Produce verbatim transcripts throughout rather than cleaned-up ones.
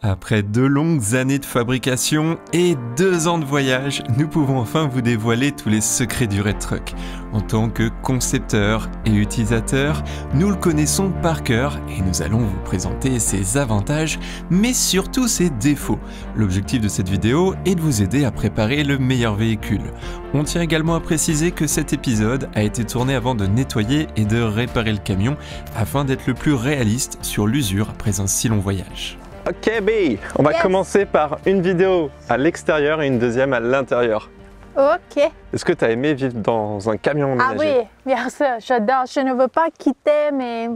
Après deux longues années de fabrication et deux ans de voyage, nous pouvons enfin vous dévoiler tous les secrets du Red Truck. En tant que concepteur et utilisateur, nous le connaissons par cœur et nous allons vous présenter ses avantages, mais surtout ses défauts. L'objectif de cette vidéo est de vous aider à préparer le meilleur véhicule. On tient également à préciser que cet épisode a été tourné avant de nettoyer et de réparer le camion, afin d'être le plus réaliste sur l'usure après un si long voyage. Ok B, on va Yes. commencer par une vidéo à l'extérieur et une deuxième à l'intérieur. Ok. Est-ce que tu as aimé vivre dans un camion Ah aménagé? oui, bien sûr, j'adore. Je ne veux pas quitter, mais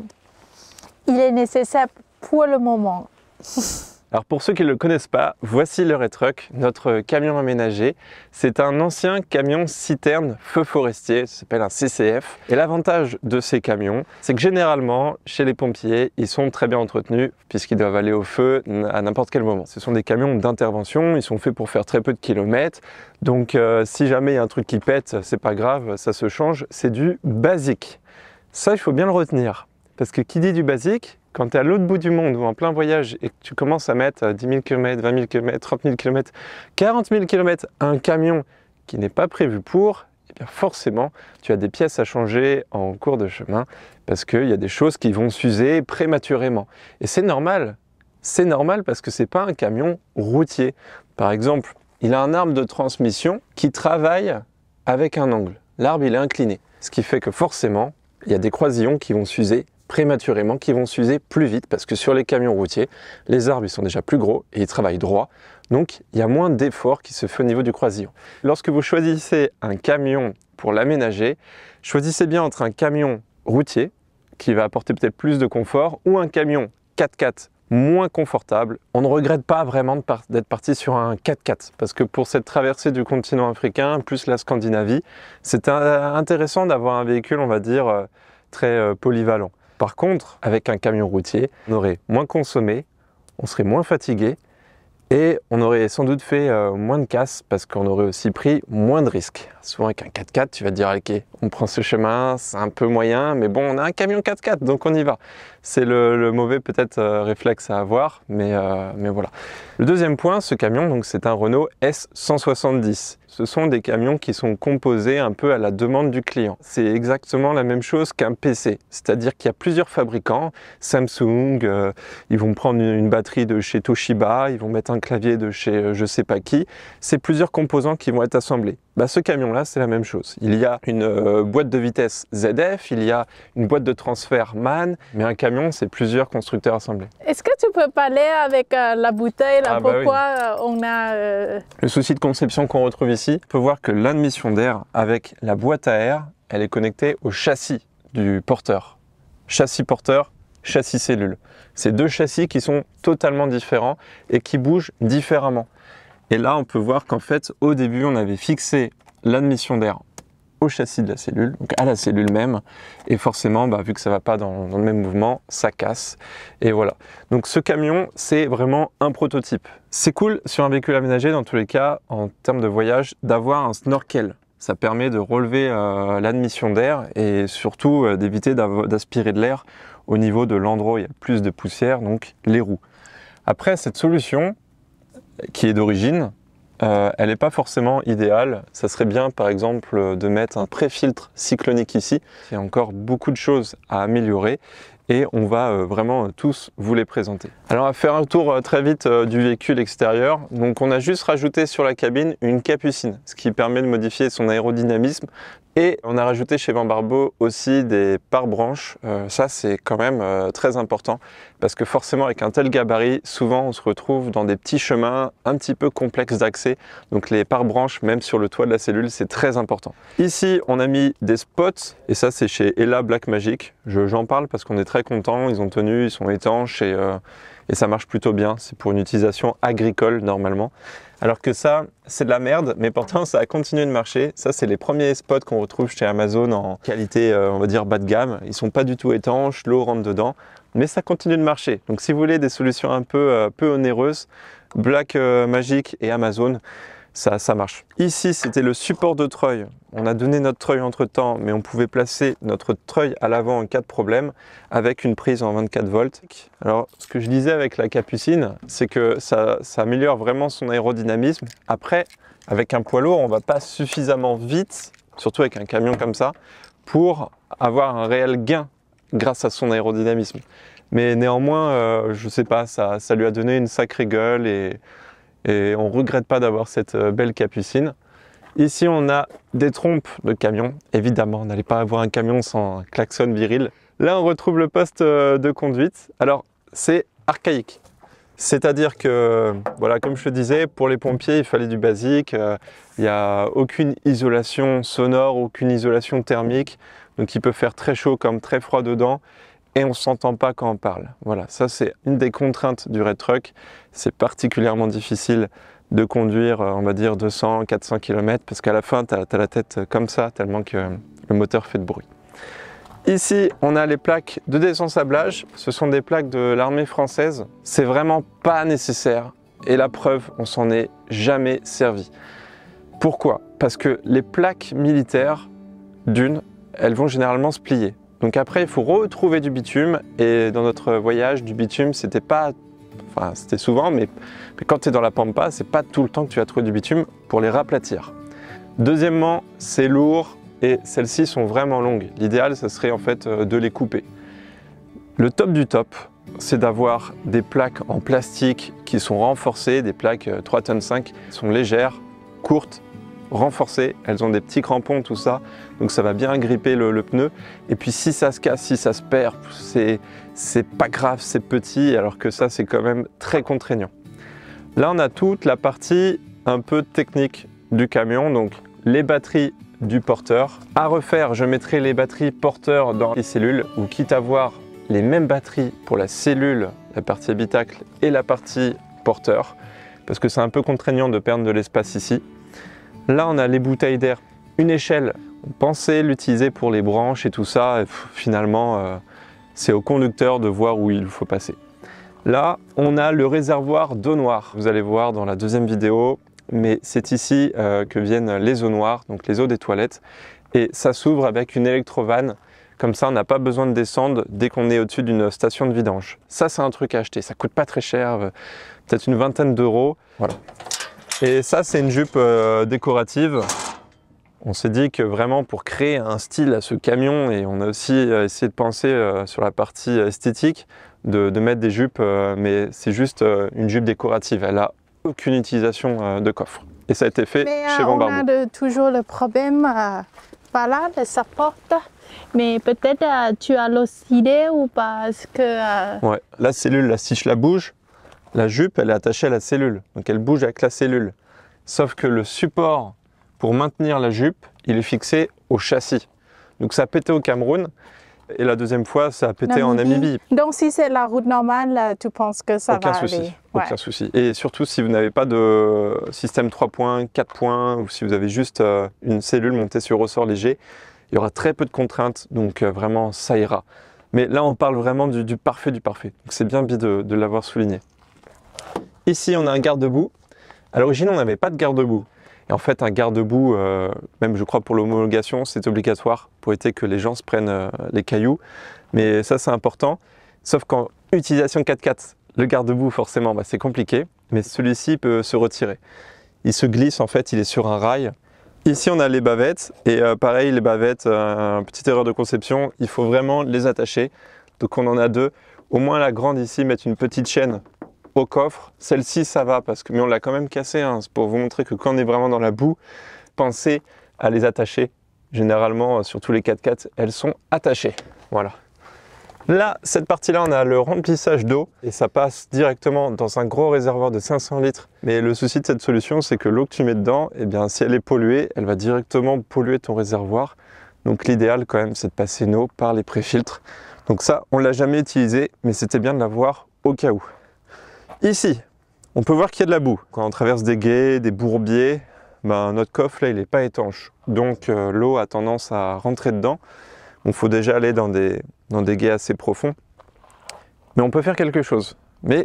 il est nécessaire pour le moment. Alors pour ceux qui ne le connaissent pas, voici le Red Truck, notre camion aménagé. C'est un ancien camion citerne feu forestier, ça s'appelle un C C F. Et l'avantage de ces camions, c'est que généralement, chez les pompiers, ils sont très bien entretenus puisqu'ils doivent aller au feu à n'importe quel moment. Ce sont des camions d'intervention, ils sont faits pour faire très peu de kilomètres. Donc euh, si jamais il y a un truc qui pète, c'est pas grave, ça se change, c'est du basique. Ça, il faut bien le retenir. Parce que qui dit du basique, quand tu es à l'autre bout du monde ou en plein voyage et que tu commences à mettre dix mille kilomètres, vingt mille kilomètres, trente mille kilomètres, quarante mille kilomètres, un camion qui n'est pas prévu pour, eh bien forcément, tu as des pièces à changer en cours de chemin parce qu'il y a des choses qui vont s'user prématurément. Et c'est normal, c'est normal parce que ce n'est pas un camion routier. Par exemple, il a un arbre de transmission qui travaille avec un angle. L'arbre, il est incliné, ce qui fait que forcément, il y a des croisillons qui vont s'user prématurément, qui vont s'user plus vite parce que sur les camions routiers, les arbres ils sont déjà plus gros et ils travaillent droit. Donc il y a moins d'efforts qui se fait au niveau du croisillon. Lorsque vous choisissez un camion pour l'aménager, choisissez bien entre un camion routier qui va apporter peut-être plus de confort ou un camion quatre-quatre moins confortable. On ne regrette pas vraiment d'être parti sur un quatre-quatre parce que pour cette traversée du continent africain plus la Scandinavie, c'est intéressant d'avoir un véhicule, on va dire, très polyvalent. Par contre, avec un camion routier, on aurait moins consommé, on serait moins fatigué et on aurait sans doute fait euh, moins de casse parce qu'on aurait aussi pris moins de risques. Souvent avec un quatre-quatre, tu vas te dire ok, on prend ce chemin, c'est un peu moyen, mais bon, on a un camion quatre-quatre, donc on y va. C'est le, le mauvais peut-être euh, réflexe à avoir, mais, euh, mais voilà. Le deuxième point, ce camion, donc c'est un Renault S cent soixante-dix. Ce sont des camions qui sont composés un peu à la demande du client. C'est exactement la même chose qu'un P C, c'est-à-dire qu'il y a plusieurs fabricants, Samsung, euh, ils vont prendre une batterie de chez Toshiba, ils vont mettre un clavier de chez euh, je sais pas qui, c'est plusieurs composants qui vont être assemblés. Bah, ce camion-là, c'est la même chose. Il y a une euh, boîte de vitesse Z F, il y a une boîte de transfert MAN, mais un camion, c'est plusieurs constructeurs assemblés. Est-ce que tu peux parler avec euh, la bouteille, là, Ah bah pourquoi euh, on a... euh, Le souci de conception qu'on retrouve ici, on peut voir que l'admission d'air avec la boîte à air, elle est connectée au châssis du porteur. Châssis porteur, châssis cellule. C'est deux châssis qui sont totalement différents et qui bougent différemment. Et là, on peut voir qu'en fait, au début, on avait fixé l'admission d'air au châssis de la cellule, donc à la cellule même, et forcément, bah, vu que ça ne va pas dans, dans le même mouvement, ça casse, et voilà. Donc ce camion, c'est vraiment un prototype. C'est cool sur un véhicule aménagé, dans tous les cas, en termes de voyage, d'avoir un snorkel. Ça permet de relever euh, l'admission d'air et surtout euh, d'éviter d'aspirer de l'air au niveau de l'endroit où il y a plus de poussière, donc les roues. Après, cette solution, qui est d'origine, euh, elle n'est pas forcément idéale. Ça serait bien par exemple de mettre un pré-filtre cyclonique ici. Il y a encore beaucoup de choses à améliorer et on va euh, vraiment euh, tous vous les présenter. Alors on va faire un tour euh, très vite euh, du véhicule extérieur. Donc on a juste rajouté sur la cabine une capucine, ce qui permet de modifier son aérodynamisme. Et on a rajouté chez Van Barbeau aussi des pare-branches. Euh, ça, c'est quand même euh, très important parce que forcément, avec un tel gabarit, souvent on se retrouve dans des petits chemins un petit peu complexes d'accès. Donc les pare-branches, même sur le toit de la cellule, c'est très important. Ici, on a mis des spots et ça, c'est chez Ella Blackmagic. J'en parle parce qu'on est très content. Ils ont tenu, ils sont étanches et, euh, et ça marche plutôt bien. C'est pour une utilisation agricole normalement. Alors que ça, c'est de la merde, mais pourtant ça a continué de marcher. Ça, c'est les premiers spots qu'on retrouve chez Amazon en qualité, euh, on va dire, bas de gamme. Ils sont pas du tout étanches, l'eau rentre dedans, mais ça continue de marcher. Donc si vous voulez des solutions un peu, euh, peu onéreuses, Blackmagic et Amazon, ça, ça marche. Ici, c'était le support de treuil. On a donné notre treuil entre temps, mais on pouvait placer notre treuil à l'avant en cas de problème avec une prise en vingt-quatre volts. Alors, ce que je disais avec la capucine, c'est que ça, ça améliore vraiment son aérodynamisme. Après, avec un poids lourd, on ne va pas suffisamment vite, surtout avec un camion comme ça, pour avoir un réel gain grâce à son aérodynamisme. Mais néanmoins, euh, je ne sais pas, ça, ça lui a donné une sacrée gueule et, et on ne regrette pas d'avoir cette belle capucine. Ici, on a des trompes de camion. Évidemment, on n'allait pas avoir un camion sans un klaxon viril. Là, on retrouve le poste de conduite. Alors, c'est archaïque. C'est-à-dire que, voilà, comme je te disais, pour les pompiers, il fallait du basique. Il n'y a aucune isolation sonore, aucune isolation thermique. Donc, il peut faire très chaud comme très froid dedans. Et on ne s'entend pas quand on parle. Voilà, ça c'est une des contraintes du Red Truck. C'est particulièrement difficile de conduire, on va dire, deux cents à quatre cents kilomètres parce qu'à la fin, tu as, tu as la tête comme ça, tellement que le moteur fait de bruit. Ici, on a les plaques de désensablage. Ce sont des plaques de l'armée française. C'est vraiment pas nécessaire. Et la preuve, on s'en est jamais servi. Pourquoi? Parce que les plaques militaires, d'une, elles vont généralement se plier. Donc après, il faut retrouver du bitume et dans notre voyage, du bitume, c'était pas, enfin c'était souvent, mais, mais quand tu es dans la pampa, c'est pas tout le temps que tu vas trouver du bitume pour les raplatir. Deuxièmement, c'est lourd et celles-ci sont vraiment longues. L'idéal, ça serait en fait de les couper. Le top du top, c'est d'avoir des plaques en plastique qui sont renforcées, des plaques trois tonnes cinq, qui sont légères, courtes, renforcées, elles ont des petits crampons, tout ça, donc ça va bien gripper le, le pneu. Et puis si ça se casse, si ça se perd, c'est pas grave, c'est petit, alors que ça c'est quand même très contraignant. Là on a toute la partie un peu technique du camion, donc les batteries du porteur. À refaire, je mettrai les batteries porteurs dans les cellules, ou quitte à avoir les mêmes batteries pour la cellule, la partie habitacle et la partie porteur, parce que c'est un peu contraignant de perdre de l'espace ici. Là, on a les bouteilles d'air, une échelle. On pensait l'utiliser pour les branches et tout ça. Et pff, finalement, euh, c'est au conducteur de voir où il faut passer. Là, on a le réservoir d'eau noire. Vous allez voir dans la deuxième vidéo, mais c'est ici euh, que viennent les eaux noires, donc les eaux des toilettes. Et ça s'ouvre avec une électrovanne. Comme ça, on n'a pas besoin de descendre dès qu'on est au-dessus d'une station de vidange. Ça, c'est un truc à acheter. Ça coûte pas très cher, euh, peut-être une vingtaine d'euros. Voilà. Et ça, c'est une jupe euh, décorative. On s'est dit que vraiment pour créer un style à ce camion, et on a aussi euh, essayé de penser euh, sur la partie esthétique, de, de mettre des jupes, euh, mais c'est juste euh, une jupe décorative. Elle n'a aucune utilisation euh, de coffre. Et ça a été fait mais, chez euh, Van Barbour. On a de, toujours le problème, euh, voilà, de sa porte. Mais peut-être euh, tu as l'oscillé ou parce que... Euh... Ouais, la cellule, là, si je la bouge, la jupe, elle est attachée à la cellule, donc elle bouge avec la cellule. Sauf que le support pour maintenir la jupe, il est fixé au châssis. Donc ça a pété au Cameroun, et la deuxième fois, ça a pété en Namibie. Donc si c'est la route normale, tu penses que ça aucun va souci, aller? Aucun ouais. souci. Et surtout si vous n'avez pas de système trois points, quatre points, ou si vous avez juste une cellule montée sur ressort léger, il y aura très peu de contraintes, donc vraiment ça ira. Mais là, on parle vraiment du, du parfait du parfait. Donc c'est bien de, de l'avoir souligné. Ici, on a un garde-boue. À l'origine, on n'avait pas de garde-boue. Et en fait, un garde-boue, euh, même je crois pour l'homologation, c'est obligatoire pour éviter que les gens se prennent euh, les cailloux. Mais ça, c'est important. Sauf qu'en utilisation quatre-quatre, le garde-boue, forcément, bah, c'est compliqué. Mais celui-ci peut se retirer. Il se glisse, en fait, il est sur un rail. Ici, on a les bavettes. Et euh, pareil, les bavettes, euh, petite erreur de conception, il faut vraiment les attacher. Donc, on en a deux. Au moins, la grande ici, mettre une petite chaîne au coffre. Celle-ci, ça va, parce que, mais on l'a quand même cassé. Hein. C'est pour vous montrer que quand on est vraiment dans la boue, pensez à les attacher. Généralement, sur tous les quatre-quatre, elles sont attachées. Voilà. Là, cette partie-là, on a le remplissage d'eau et ça passe directement dans un gros réservoir de cinq cents litres. Mais le souci de cette solution, c'est que l'eau que tu mets dedans, eh bien, si elle est polluée, elle va directement polluer ton réservoir. Donc l'idéal quand même, c'est de passer une eau par les pré-filtres. Donc ça, on ne l'a jamais utilisé, mais c'était bien de l'avoir au cas où. Ici, on peut voir qu'il y a de la boue. Quand on traverse des gués, des bourbiers, ben, notre coffre là, il n'est pas étanche. Donc euh, l'eau a tendance à rentrer dedans. Il faut déjà aller dans des, dans des gués assez profonds. Mais on peut faire quelque chose. Mais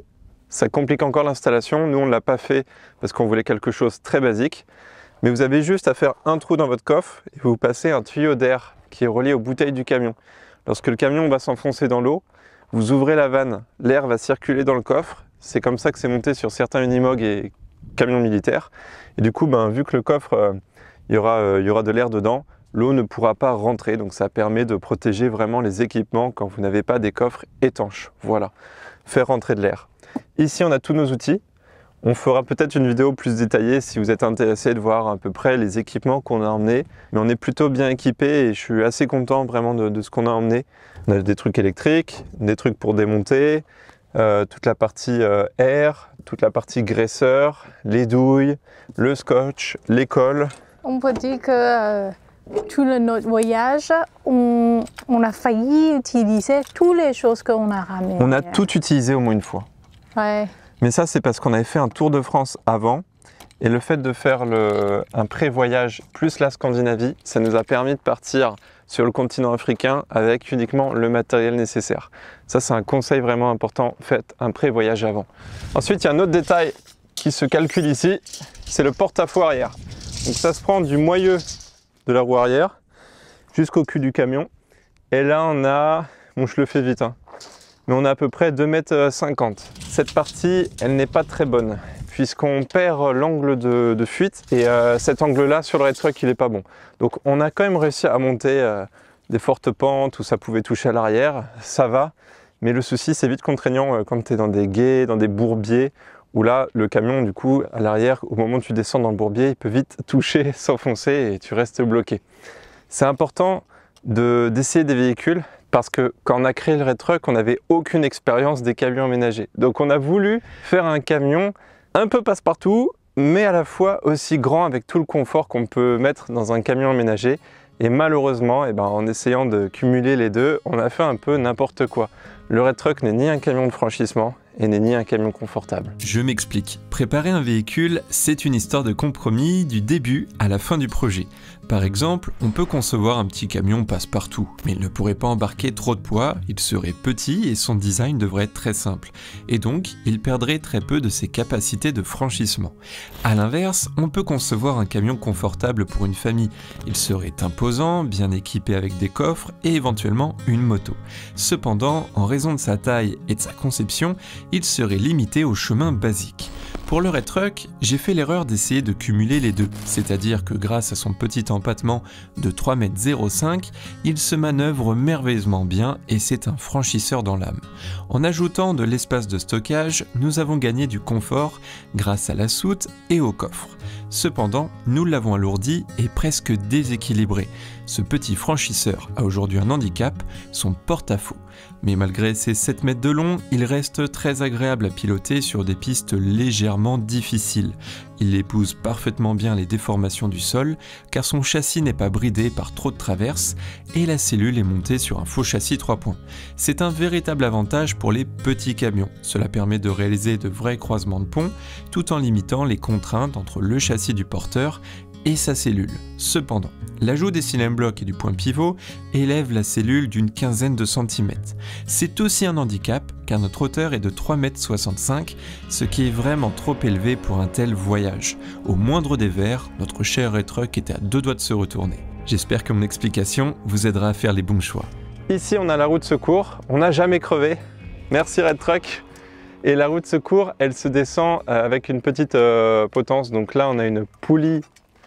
Ça complique encore l'installation. Nous, on ne l'a pas fait parce qu'on voulait quelque chose de très basique. Mais vous avez juste à faire un trou dans votre coffre et vous passez un tuyau d'air qui est relié aux bouteilles du camion. Lorsque le camion va s'enfoncer dans l'eau, vous ouvrez la vanne, l'air va circuler dans le coffre. C'est comme ça que c'est monté sur certains Unimog et camions militaires. Et du coup, ben, vu que le coffre, euh, il y aura, euh, il y aura de l'air dedans, l'eau ne pourra pas rentrer. Donc ça permet de protéger vraiment les équipements quand vous n'avez pas des coffres étanches. Voilà, faire rentrer de l'air. Ici, on a tous nos outils. On fera peut-être une vidéo plus détaillée si vous êtes intéressé de voir à peu près les équipements qu'on a emmenés. Mais on est plutôt bien équipé et je suis assez content vraiment de, de ce qu'on a emmené. On a des trucs électriques, des trucs pour démonter, euh, toute la partie euh, air, toute la partie graisseur, les douilles, le scotch, les cols. On peut dire que euh, tout le, notre voyage, on, on a failli utiliser toutes les choses qu'on a ramenées. On a tout utilisé au moins une fois. Ouais. Mais ça, c'est parce qu'on avait fait un tour de France avant. Et le fait de faire le, un pré-voyage plus la Scandinavie, ça nous a permis de partir sur le continent africain avec uniquement le matériel nécessaire. Ça, c'est un conseil vraiment important. Faites un pré-voyage avant. Ensuite, il y a un autre détail qui se calcule ici. C'est le porte-à-faux arrière. Donc ça se prend du moyeu de la roue arrière jusqu'au cul du camion. Et là, on a... Bon, je le fais vite, hein. Mais on a à peu près deux mètres cinquante. Cette partie, elle n'est pas très bonne, puisqu'on perd l'angle de, de fuite, et euh, cet angle-là, sur le red truck, il n'est pas bon. Donc on a quand même réussi à monter euh, des fortes pentes où ça pouvait toucher à l'arrière, ça va, mais le souci, c'est vite contraignant euh, quand tu es dans des gués, dans des bourbiers, où là, le camion, du coup, à l'arrière, au moment où tu descends dans le bourbier, il peut vite toucher, s'enfoncer, et tu restes bloqué. C'est important de, d'essayer des véhicules, parce que quand on a créé le Red Truck, on n'avait aucune expérience des camions aménagés. Donc on a voulu faire un camion un peu passe-partout, mais à la fois aussi grand avec tout le confort qu'on peut mettre dans un camion aménagé. Et malheureusement, eh ben, en essayant de cumuler les deux, on a fait un peu n'importe quoi. Le Red Truck n'est ni un camion de franchissement et n'est ni un camion confortable. Je m'explique. Préparer un véhicule, c'est une histoire de compromis du début à la fin du projet. Par exemple, on peut concevoir un petit camion passe-partout, mais il ne pourrait pas embarquer trop de poids, il serait petit et son design devrait être très simple. Et donc, il perdrait très peu de ses capacités de franchissement. A l'inverse, on peut concevoir un camion confortable pour une famille. Il serait imposant, bien équipé avec des coffres et éventuellement une moto. Cependant, en raison de sa taille et de sa conception, il serait limité au chemin basique. Pour le Red Truck, j'ai fait l'erreur d'essayer de cumuler les deux, c'est-à-dire que grâce à son petit empattement de trois mètres zéro cinq, il se manœuvre merveilleusement bien et c'est un franchisseur dans l'âme. En ajoutant de l'espace de stockage, nous avons gagné du confort grâce à la soute et au coffre. Cependant, nous l'avons alourdi et presque déséquilibré. Ce petit franchisseur a aujourd'hui un handicap, son porte-à-faux. Mais malgré ses sept mètres de long, il reste très agréable à piloter sur des pistes légèrement difficiles. Il épouse parfaitement bien les déformations du sol, car son châssis n'est pas bridé par trop de traverses, et la cellule est montée sur un faux châssis trois points. C'est un véritable avantage pour les petits camions. Cela permet de réaliser de vrais croisements de pont, tout en limitant les contraintes entre le châssis du porteur et sa cellule. Cependant, l'ajout des cylindres blocs et du point pivot élève la cellule d'une quinzaine de centimètres. C'est aussi un handicap car notre hauteur est de trois mètres soixante-cinq, ce qui est vraiment trop élevé pour un tel voyage. Au moindre dévers, notre cher Red Truck était à deux doigts de se retourner. J'espère que mon explication vous aidera à faire les bons choix. Ici, on a la roue de secours. On n'a jamais crevé. Merci Red Truck. Et la roue de secours, elle se descend avec une petite euh, potence. Donc là, on a une poulie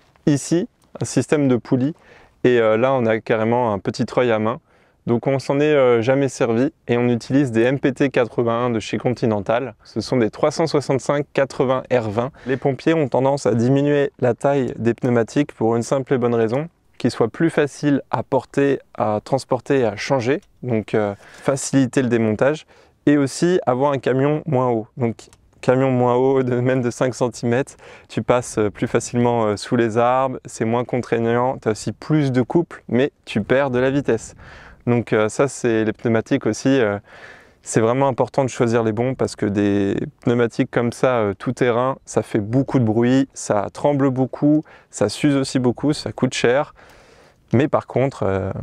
ici, un système de poulie, et euh, là on a carrément un petit treuil à main. Donc on s'en est euh, jamais servi et on utilise des M P T quatre-vingt-un de chez Continental. Ce sont des trois cent soixante-cinq quatre-vingts R vingt. Les pompiers ont tendance à diminuer la taille des pneumatiques pour une simple et bonne raison, qu'ils soient plus faciles à porter, à transporter et à changer, donc euh, faciliter le démontage, et aussi avoir un camion moins haut. Donc, camion moins haut, de même de cinq centimètres, tu passes plus facilement sous les arbres, c'est moins contraignant, tu as aussi plus de couple, mais tu perds de la vitesse. Donc ça, c'est les pneumatiques aussi, c'est vraiment important de choisir les bons parce que des pneumatiques comme ça, tout terrain, ça fait beaucoup de bruit, ça tremble beaucoup, ça s'use aussi beaucoup, ça coûte cher, mais par contre,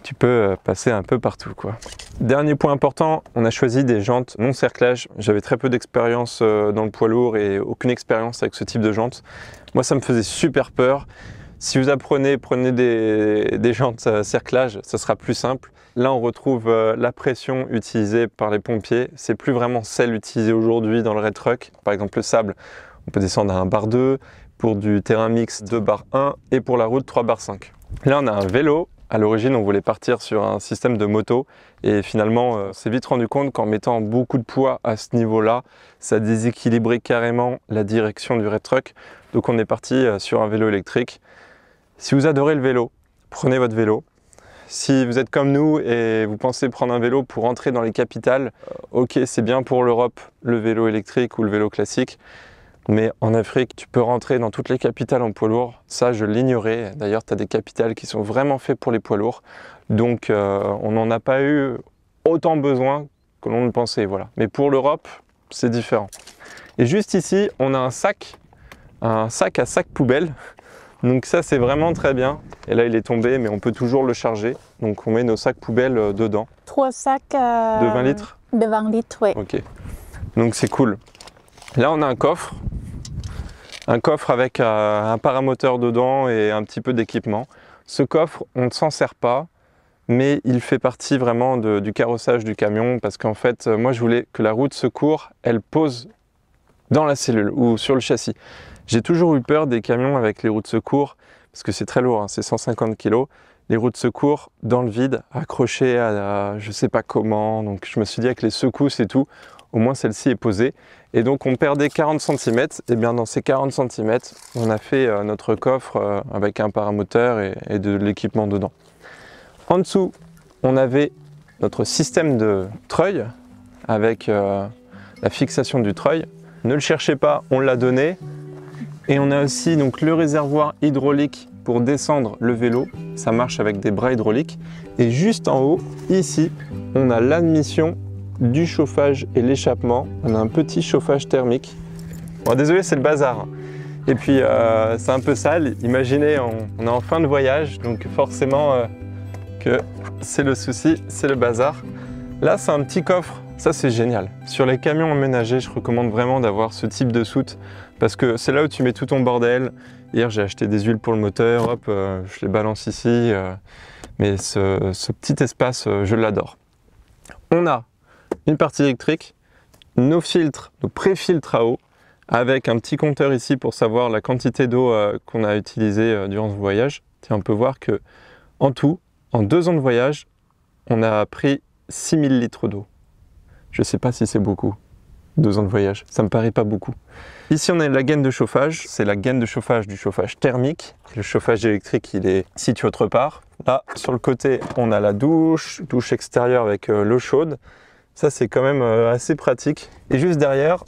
tu peux passer un peu partout, quoi. Dernier point important, on a choisi des jantes non cerclage. J'avais très peu d'expérience dans le poids lourd et aucune expérience avec ce type de jantes. Moi, ça me faisait super peur. Si vous apprenez, prenez des, des jantes cerclage, ça sera plus simple. Là, on retrouve la pression utilisée par les pompiers. C'est plus vraiment celle utilisée aujourd'hui dans le raid truck. Par exemple, le sable, on peut descendre à un bar deux, pour du terrain mix deux bar un et pour la route trois bar cinq. Là, on a un vélo. À l'origine, on voulait partir sur un système de moto et finalement, on s'est vite rendu compte qu'en mettant beaucoup de poids à ce niveau-là, ça déséquilibrait carrément la direction du raid truck. Donc, on est parti sur un vélo électrique. Si vous adorez le vélo, prenez votre vélo. Si vous êtes comme nous et vous pensez prendre un vélo pour rentrer dans les capitales, ok, c'est bien pour l'Europe, le vélo électrique ou le vélo classique. Mais en Afrique, tu peux rentrer dans toutes les capitales en poids lourd. Ça, je l'ignorais. D'ailleurs, tu as des capitales qui sont vraiment faites pour les poids lourds. Donc, euh, on n'en a pas eu autant besoin que l'on ne pensait. Voilà. Mais pour l'Europe, c'est différent. Et juste ici, on a un sac, un sac à sac poubelle. Donc ça, c'est vraiment très bien. Et là, il est tombé, mais on peut toujours le charger. Donc, on met nos sacs poubelles dedans. Trois sacs euh, de vingt litres. De vingt litres, oui. Ok. Donc, c'est cool. Là, on a un coffre. Un coffre avec euh, un paramoteur dedans et un petit peu d'équipement. Ce coffre, on ne s'en sert pas, mais il fait partie vraiment de, du carrossage du camion parce qu'en fait, moi je voulais que la roue de secours, elle pose dans la cellule ou sur le châssis. J'ai toujours eu peur des camions avec les roues de secours parce que c'est très lourd, hein, c'est cent cinquante kilos. Les roues de secours dans le vide, accrochées à, à je ne sais pas comment. Donc je me suis dit avec les secousses et tout, au moins celle-ci est posée. Et donc on perdait quarante centimètres, et bien dans ces quarante centimètres, on a fait euh, notre coffre euh, avec un paramoteur et, et de l'équipement dedans. En dessous, on avait notre système de treuil avec euh, la fixation du treuil. Ne le cherchez pas, on l'a donné. Et on a aussi donc le réservoir hydraulique pour descendre le vélo. Ça marche avec des bras hydrauliques. Et juste en haut, ici, on a l'admission du chauffage et l'échappement. On a un petit chauffage thermique. Bon, désolé, c'est le bazar. Et puis, euh, c'est un peu sale. Imaginez, on, on est en fin de voyage, donc forcément euh, que c'est le souci, c'est le bazar. Là, c'est un petit coffre. Ça, c'est génial. Sur les camions aménagés, je recommande vraiment d'avoir ce type de soute parce que c'est là où tu mets tout ton bordel. Hier, j'ai acheté des huiles pour le moteur. Hop, euh, je les balance ici. Euh, mais ce, ce petit espace, euh, je l'adore. On a une partie électrique, nos filtres, nos pré-filtres à eau, avec un petit compteur ici pour savoir la quantité d'eau euh, qu'on a utilisée euh, durant ce voyage. Tiens, on peut voir que en tout, en deux ans de voyage, on a pris six mille litres d'eau. Je ne sais pas si c'est beaucoup, deux ans de voyage, ça me paraît pas beaucoup. Ici, on a la gaine de chauffage, c'est la gaine de chauffage du chauffage thermique. Le chauffage électrique, il est situé autre part. Là, sur le côté, on a la douche, douche extérieure avec euh, l'eau chaude. Ça, c'est quand même euh, assez pratique. Et juste derrière,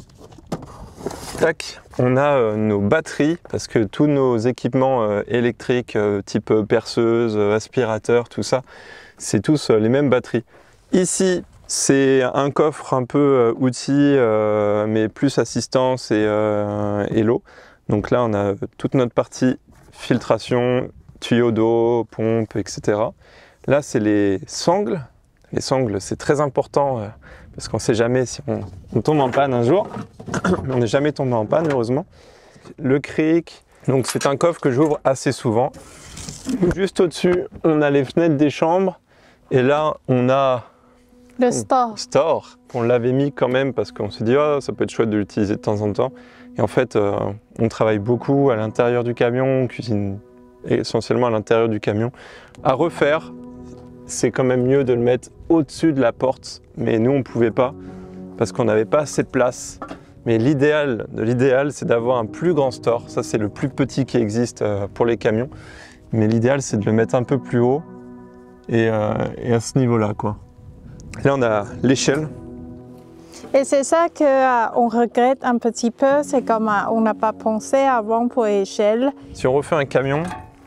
tac, on a euh, nos batteries, parce que tous nos équipements euh, électriques, euh, type perceuse, euh, aspirateur, tout ça, c'est tous euh, les mêmes batteries. Ici, c'est un coffre un peu euh, outils, euh, mais plus assistance et, euh, et l'eau. Donc là, on a toute notre partie filtration, tuyaux d'eau, pompe, et cetera. Là, c'est les sangles. Les sangles, c'est très important euh, parce qu'on ne sait jamais si on, on tombe en panne un jour. On n'est jamais tombé en panne, heureusement. Le cric, donc c'est un coffre que j'ouvre assez souvent. Juste au-dessus, on a les fenêtres des chambres. Et là, on a le store. store. On l'avait mis quand même parce qu'on s'est dit oh, ça peut être chouette de l'utiliser de temps en temps. Et en fait, euh, on travaille beaucoup à l'intérieur du camion, on cuisine essentiellement à l'intérieur du camion. À refaire, c'est quand même mieux de le mettre au-dessus de la porte, mais nous on ne pouvait pas parce qu'on n'avait pas assez de place. Mais l'idéal de l'idéal, c'est d'avoir un plus grand store. Ça, c'est le plus petit qui existe pour les camions. Mais l'idéal, c'est de le mettre un peu plus haut et, euh, et à ce niveau-là, quoi. Là, on a l'échelle. Et c'est ça qu'on euh, regrette un petit peu, c'est comme euh, on n'a pas pensé avant pour l'échelle. Si on refait un camion,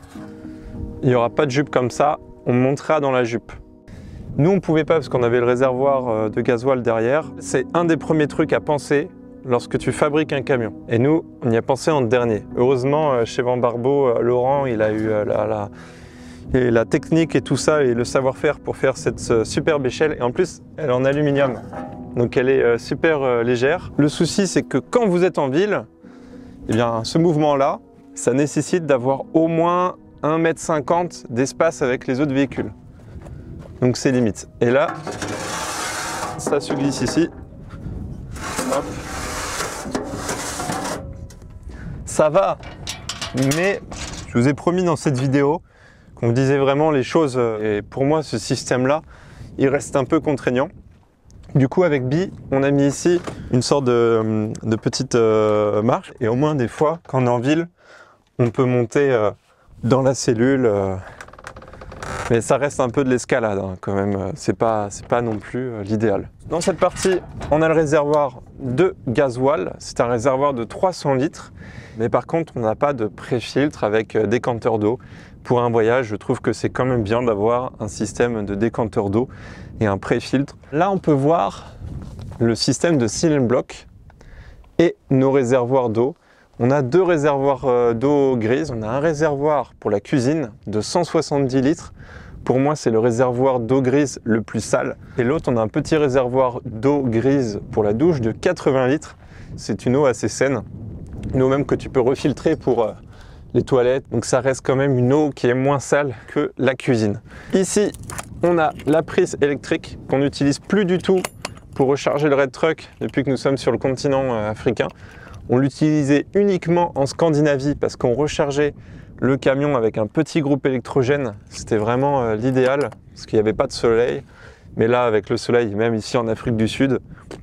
il n'y aura pas de jupe comme ça. On montera dans la jupe. Nous, on ne pouvait pas parce qu'on avait le réservoir de gasoil derrière. C'est un des premiers trucs à penser lorsque tu fabriques un camion. Et nous, on y a pensé en dernier. Heureusement, chez Van Barbeau, Laurent, il a eu la, la, et la technique et tout ça et le savoir-faire pour faire cette superbe échelle. Et en plus, elle est en aluminium, donc elle est super légère. Le souci, c'est que quand vous êtes en ville, eh bien, ce mouvement-là, ça nécessite d'avoir au moins un mètre cinquante d'espace avec les autres véhicules. Donc c'est limite. Et là, ça se glisse ici. Hop. Ça va, mais je vous ai promis dans cette vidéo qu'on vous disait vraiment les choses. Et pour moi, ce système-là, il reste un peu contraignant. Du coup, avec Bi, on a mis ici une sorte de, de petite euh, marche. Et au moins, des fois, quand on est en ville, on peut monter euh, dans la cellule. Euh, mais ça reste un peu de l'escalade hein, quand même. C'est pas, c'est pas non plus euh, l'idéal. Dans cette partie, on a le réservoir de gasoil. C'est un réservoir de trois cents litres. Mais par contre, on n'a pas de pré-filtre avec euh, décanteur d'eau. Pour un voyage, je trouve que c'est quand même bien d'avoir un système de décanteur d'eau et un pré-filtre. Là, on peut voir le système de Seal and Block et nos réservoirs d'eau. On a deux réservoirs d'eau grise. On a un réservoir pour la cuisine de cent soixante-dix litres. Pour moi, c'est le réservoir d'eau grise le plus sale. Et l'autre, on a un petit réservoir d'eau grise pour la douche de quatre-vingts litres. C'est une eau assez saine. Une eau même que tu peux refiltrer pour euh, les toilettes. Donc ça reste quand même une eau qui est moins sale que la cuisine. Ici, on a la prise électrique qu'on n'utilise plus du tout pour recharger le Red Truck depuis que nous sommes sur le continent euh, africain. On l'utilisait uniquement en Scandinavie parce qu'on rechargeait le camion avec un petit groupe électrogène. C'était vraiment euh, l'idéal parce qu'il n'y avait pas de soleil. Mais là, avec le soleil, même ici en Afrique du Sud,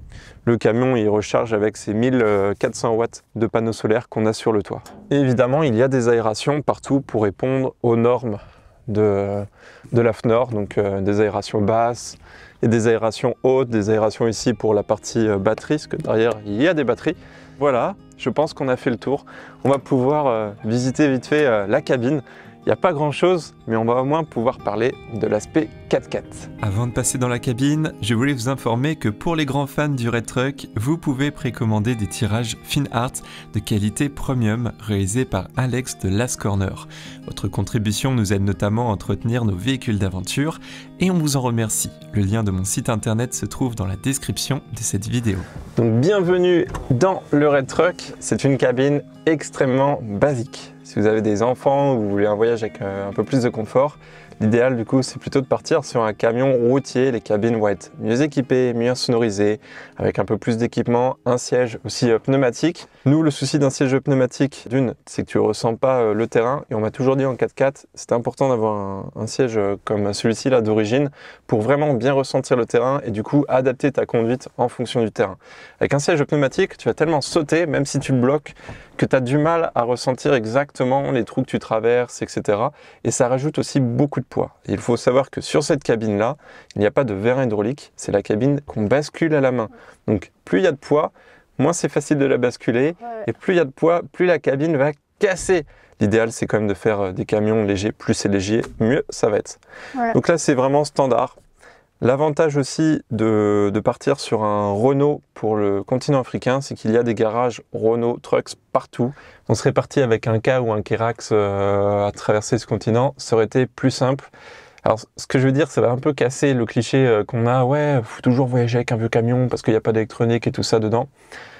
le camion il recharge avec ses mille quatre cents watts de panneaux solaires qu'on a sur le toit. Et évidemment, il y a des aérations partout pour répondre aux normes de, de l'A F N O R, donc euh, des aérations basses et des aérations hautes, des aérations ici pour la partie euh, batterie, parce que derrière il y a des batteries. Voilà, je pense qu'on a fait le tour. On va pouvoir euh, visiter vite fait euh, la cabine. Il n'y a pas grand chose, mais on va au moins pouvoir parler de l'aspect quatre-quatre. Avant de passer dans la cabine, je voulais vous informer que pour les grands fans du Red Truck, vous pouvez précommander des tirages Finart de qualité premium réalisés par Alex de Last Corner. Votre contribution nous aide notamment à entretenir nos véhicules d'aventure et on vous en remercie. Le lien de mon site internet se trouve dans la description de cette vidéo. Donc bienvenue dans le Red Truck, c'est une cabine extrêmement basique. Si vous avez des enfants ou vous voulez un voyage avec un peu plus de confort, l'idéal du coup c'est plutôt de partir sur un camion routier. Les cabines vont être mieux équipées, mieux sonorisées, avec un peu plus d'équipement, un siège aussi pneumatique. Nous, le souci d'un siège pneumatique, d'une, c'est que tu ne ressens pas le terrain, et on m'a toujours dit en quatre-quatre, c'est important d'avoir un, un siège comme celui-ci là d'origine pour vraiment bien ressentir le terrain et du coup adapter ta conduite en fonction du terrain. Avec un siège pneumatique, tu vas tellement sauter, même si tu le bloques, que tu as du mal à ressentir exactement les trous que tu traverses, et cetera. Et ça rajoute aussi beaucoup de poids. Et il faut savoir que sur cette cabine-là, il n'y a pas de vérin hydraulique, c'est la cabine qu'on bascule à la main. Donc plus il y a de poids, moins c'est facile de la basculer, ouais. Et plus il y a de poids, plus la cabine va casser. L'idéal, c'est quand même de faire des camions légers. Plus c'est léger, mieux ça va être. Ouais. Donc là, c'est vraiment standard. L'avantage aussi de, de partir sur un Renault pour le continent africain, c'est qu'il y a des garages Renault Trucks partout. On serait parti avec un Ka ou un Kerax euh, à traverser ce continent, ça aurait été plus simple. Alors ce que je veux dire, ça va un peu casser le cliché euh, qu'on a, ouais, faut toujours voyager avec un vieux camion parce qu'il n'y a pas d'électronique et tout ça dedans.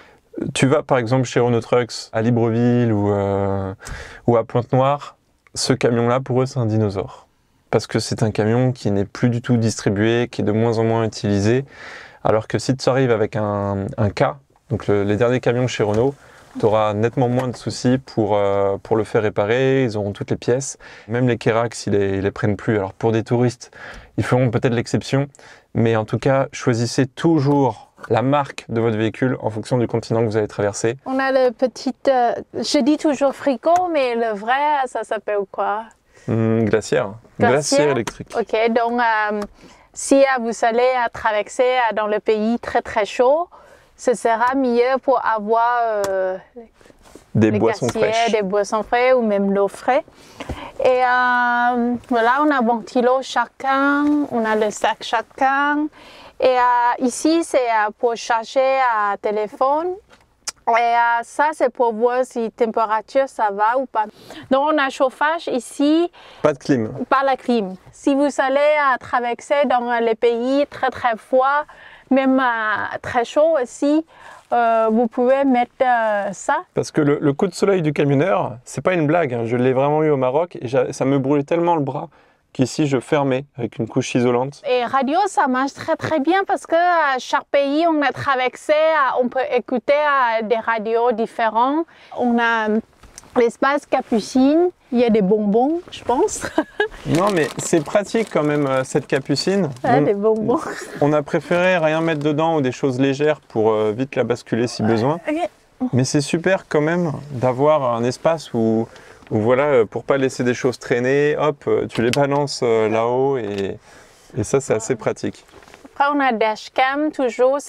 Tu vas par exemple chez Renault Trucks à Libreville ou, euh, ou à Pointe-Noire, ce camion-là pour eux c'est un dinosaure. Parce que c'est un camion qui n'est plus du tout distribué, qui est de moins en moins utilisé. Alors que si tu arrives avec un, un Ka, donc le, les derniers camions chez Renault, tu auras nettement moins de soucis pour, euh, pour le faire réparer, ils auront toutes les pièces. Même les Kerax, ils les, ils les prennent plus. Alors pour des touristes, ils feront peut-être l'exception, mais en tout cas, choisissez toujours la marque de votre véhicule en fonction du continent que vous allez traverser. On a le petit, euh, je dis toujours fricot, mais le vrai, ça s'appelle quoi? Mmh, glacière. Glacière. Glacière électrique. Ok, donc euh, si euh, vous allez euh, traverser euh, dans le pays très très chaud, ce sera mieux pour avoir euh, des boissons glaciers, fraîches. Des boissons fraîches ou même l'eau fraîche. Et euh, voilà, on a un ventilo chacun, on a le sac chacun. Et euh, ici, c'est euh, pour charger un euh, téléphone. Et euh, ça, c'est pour voir si la température, ça va ou pas. Donc on a chauffage ici. Pas de clim. Pas la clim. Si vous allez à traverser dans les pays très très froids, même euh, très chauds aussi, euh, vous pouvez mettre euh, ça. Parce que le, le coup de soleil du camionneur, c'est pas une blague, hein. Je l'ai vraiment eu au Maroc et ça me brûlait tellement le bras qu'ici je fermais avec une couche isolante. Et radio, ça marche très très bien parce que à chaque pays on a traversé, on peut écouter des radios différents. On a l'espace Capucine, il y a des bonbons, je pense. Non, mais c'est pratique quand même, cette Capucine. Ah, bon, des bonbons. On a préféré rien mettre dedans ou des choses légères pour euh, vite la basculer si besoin. Okay. Mais c'est super quand même d'avoir un espace où, où, voilà, pour pas laisser des choses traîner, hop, tu les balances euh, là-haut et, et ça, c'est assez pratique. Après, on a dashcam toujours.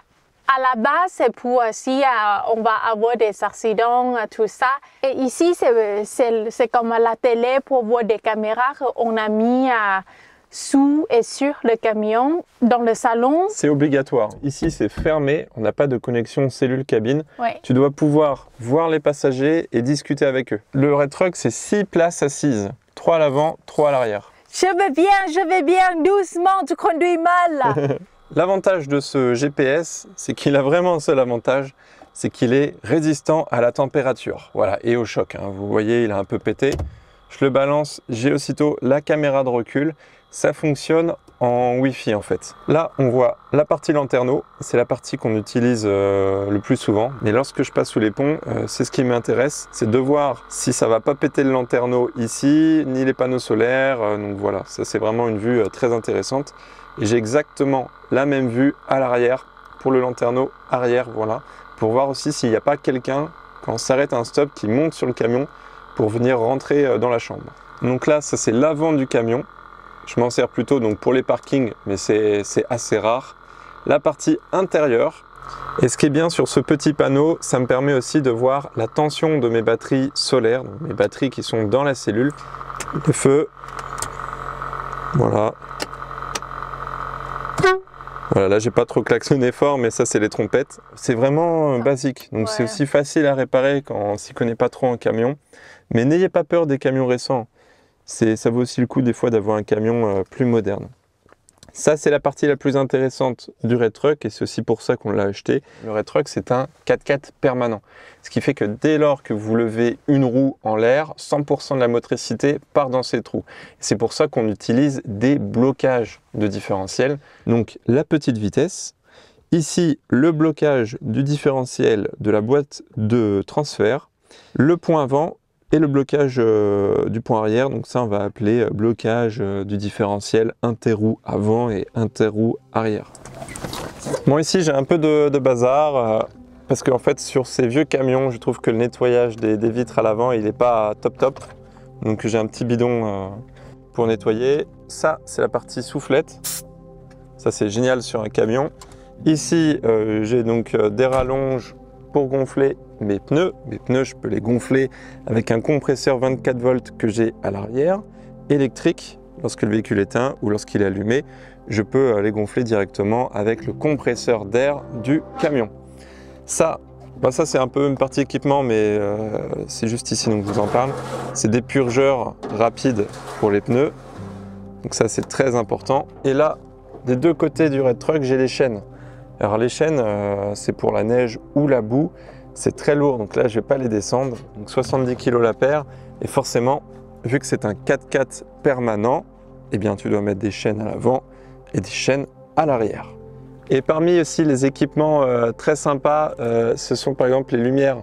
À la base, c'est pour si euh, on va avoir des accidents, tout ça. Et ici, c'est comme la télé pour voir des caméras qu'on a mis euh, sous et sur le camion. Dans le salon, c'est obligatoire. Ici, c'est fermé. On n'a pas de connexion cellule-cabine. Ouais. Tu dois pouvoir voir les passagers et discuter avec eux. Le Red Truck, c'est six places assises. trois à l'avant, trois à l'arrière. Je vais bien, je vais bien, doucement, tu conduis mal là. L'avantage de ce G P S, c'est qu'il a vraiment un seul avantage, c'est qu'il est résistant à la température, voilà, et au choc. Hein. Vous voyez, il a un peu pété. Je le balance, j'ai aussitôt la caméra de recul. Ça fonctionne en Wi-Fi en fait. Là, on voit la partie lanterneau, c'est la partie qu'on utilise euh, le plus souvent. Mais lorsque je passe sous les ponts, euh, c'est ce qui m'intéresse, c'est de voir si ça va pas péter le lanterneau ici, ni les panneaux solaires. Euh, donc voilà, ça c'est vraiment une vue euh, très intéressante. Et j'ai exactement la même vue à l'arrière pour le lanterneau arrière, voilà, pour voir aussi s'il n'y a pas quelqu'un, quand on s'arrête à un stop, qui monte sur le camion pour venir rentrer dans la chambre. Donc là, ça c'est l'avant du camion. Je m'en sers plutôt donc pour les parkings, mais c'est assez rare. La partie intérieure. Et ce qui est bien sur ce petit panneau, ça me permet aussi de voir la tension de mes batteries solaires, donc mes batteries qui sont dans la cellule. Le feu, voilà. Voilà, là j'ai pas trop klaxonné fort, mais ça c'est les trompettes. C'est vraiment basique, donc ouais. C'est aussi facile à réparer quand on s'y connaît pas trop en camion. Mais n'ayez pas peur des camions récents. Ça vaut aussi le coup des fois d'avoir un camion euh, plus moderne. Ça c'est la partie la plus intéressante du Red Truck et c'est aussi pour ça qu'on l'a acheté. Le Red Truck c'est un quatre-quatre permanent. Ce qui fait que dès lors que vous levez une roue en l'air, cent pour cent de la motricité part dans ces trous. C'est pour ça qu'on utilise des blocages de différentiel. Donc la petite vitesse, ici le blocage du différentiel de la boîte de transfert, le point avant et le blocage euh, du point arrière, donc ça on va appeler blocage euh, du différentiel interroue avant et interroue arrière. Bon, ici j'ai un peu de, de bazar euh, parce qu'en fait sur ces vieux camions je trouve que le nettoyage des, des vitres à l'avant il n'est pas top top, donc j'ai un petit bidon euh, pour nettoyer. Ça c'est la partie soufflette, ça c'est génial sur un camion. Ici euh, j'ai donc euh, des rallonges pour gonfler mes pneus. Mes pneus, je peux les gonfler avec un compresseur vingt-quatre volts que j'ai à l'arrière, électrique, lorsque le véhicule est éteint ou lorsqu'il est allumé, je peux les gonfler directement avec le compresseur d'air du camion. Ça, bah ça c'est un peu une partie équipement, mais euh, c'est juste ici, donc je vous en parle. C'est des purgeurs rapides pour les pneus, donc ça c'est très important. Et là, des deux côtés du Red Truck, j'ai les chaînes. Alors les chaînes, euh, c'est pour la neige ou la boue. C'est très lourd, donc là je ne vais pas les descendre. Donc soixante-dix kilos la paire. Et forcément, vu que c'est un quatre-quatre permanent, eh bien tu dois mettre des chaînes à l'avant et des chaînes à l'arrière. Et parmi aussi les équipements euh, très sympas, euh, ce sont par exemple les lumières.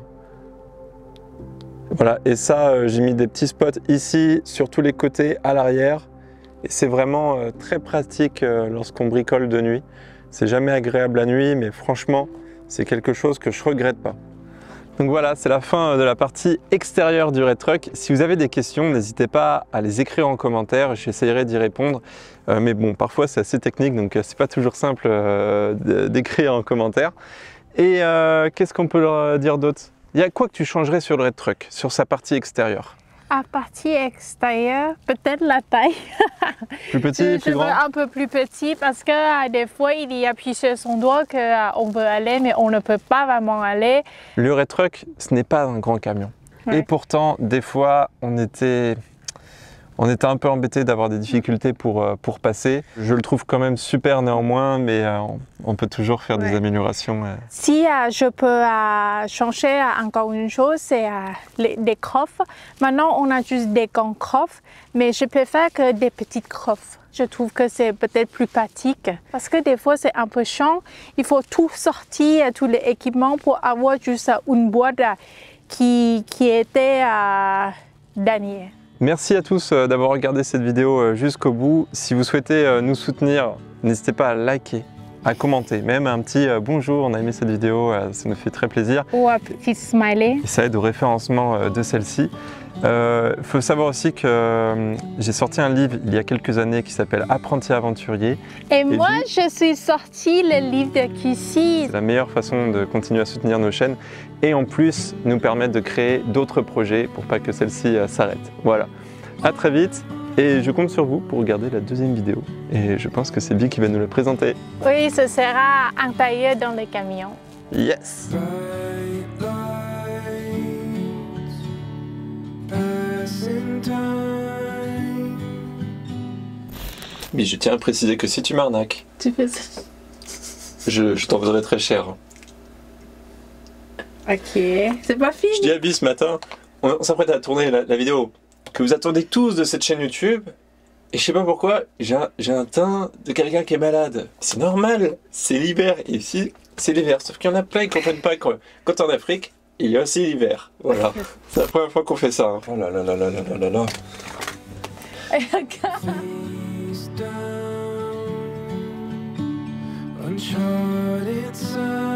Voilà, et ça euh, j'ai mis des petits spots ici, sur tous les côtés, à l'arrière. Et c'est vraiment euh, très pratique euh, lorsqu'on bricole de nuit. C'est jamais agréable la nuit, mais franchement, c'est quelque chose que je regrette pas. Donc voilà, c'est la fin de la partie extérieure du Red Truck. Si vous avez des questions, n'hésitez pas à les écrire en commentaire, j'essaierai d'y répondre. Euh, mais bon, parfois c'est assez technique, donc c'est pas toujours simple euh, d'écrire en commentaire. Et euh, qu'est-ce qu'on peut leur dire d'autre? Il y a quoi que tu changerais sur le Red Truck, sur sa partie extérieure? À partie extérieure, peut-être la taille. Plus petit, plus grand? Un peu plus petit parce que des fois il y appuie sur son doigt qu'on veut aller mais on ne peut pas vraiment aller. Le Red Truck, ce n'est pas un grand camion. Ouais. Et pourtant, des fois, on était... On était un peu embêtés d'avoir des difficultés pour, pour passer. Je le trouve quand même super néanmoins, mais euh, on peut toujours faire ouais. des améliorations. Euh. Si euh, je peux euh, changer encore une chose, c'est euh, les, les coffres. Maintenant, on a juste des grands coffres, mais je préfère que des petites coffres. Je trouve que c'est peut-être plus pratique parce que des fois, c'est un peu chiant. Il faut tout sortir, tous les équipements pour avoir juste une boîte qui, qui était euh, dernière. Merci à tous d'avoir regardé cette vidéo jusqu'au bout. Si vous souhaitez nous soutenir, n'hésitez pas à liker, à commenter, même un petit bonjour, on a aimé cette vidéo, ça nous fait très plaisir. Ou un petit smiley. Et ça aide au référencement de celle-ci. Il euh, faut savoir aussi que euh, j'ai sorti un livre il y a quelques années qui s'appelle Apprenti aventurier. Et, Et moi, lui, je suis sorti le livre de Kissy. C'est la meilleure façon de continuer à soutenir nos chaînes et en plus nous permettre de créer d'autres projets pour pas que celle-ci euh, s'arrête. Voilà, à très vite et je compte sur vous pour regarder la deuxième vidéo. Et je pense que c'est Bi qui va nous la présenter. Oui, ce sera un tailleur dans le camion. Yes! Mais je tiens à préciser que si tu m'arnaques, tu fais ça. Je, je t'en voudrais très cher. Ok, c'est pas fini. Je dis à Bi ce matin, on, on s'apprête à tourner la, la vidéo que vous attendez tous de cette chaîne YouTube. Et je sais pas pourquoi, j'ai un, j'ai un teint de quelqu'un qui est malade. C'est normal, c'est l'hiver. Et ici, c'est l'hiver. Sauf qu'il y en a plein qui comprennent pas quand, quand t'es en Afrique, il y a aussi l'hiver. Voilà. C'est la première fois qu'on fait ça. Hein. Oh là là là là là là là. Et regarde. Uncharted sun.